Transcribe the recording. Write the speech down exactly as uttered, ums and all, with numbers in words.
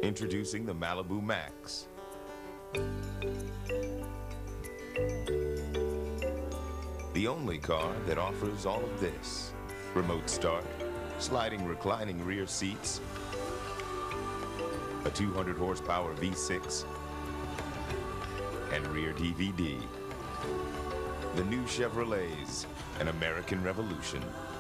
Introducing the Malibu Max. The only car that offers all of this. Remote start, sliding reclining rear seats, a two hundred horsepower V six, and rear D V D. The new Chevrolets, an American revolution.